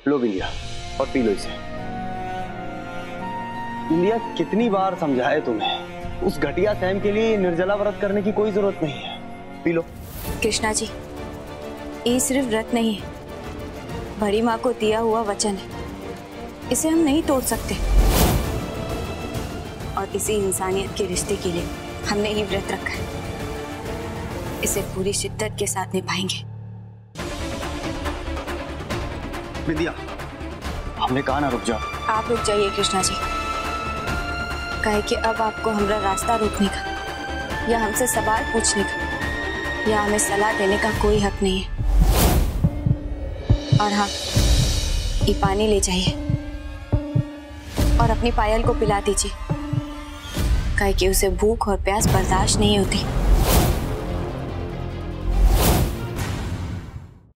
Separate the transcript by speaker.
Speaker 1: लो बिंदिया और P low इसे। बिंदिया कितनी बार समझाए तुम्हें, उस घटिया सैम के लिए निर्जला व्रत करने की कोई जरूरत नहीं है। P low.
Speaker 2: कृष्णा जी, ये सिर्फ व्रत नहीं है, बड़ी माँ को दिया हुआ वचन है, इसे हम नहीं तोड़ सकते। और इसी इंसानियत के रिश्ते के लिए हमने ये व्रत रखा है, इसे पूरी शिद्दत के साथ निभाएंगे।
Speaker 1: बिंदिया, हमने कहा ना रुक जाओ।
Speaker 2: आप रुक जाइए कृष्णा जी, कहे कि अब आपको हमारा रास्ता रोकने का या हमसे सवाल पूछने का या हमें सलाह देने का कोई हक नहीं है। और हाँ, ये पानी ले जाइए और अपनी पायल को पिला दीजिए, कहे कि उसे भूख और प्यास बर्दाश्त नहीं होती।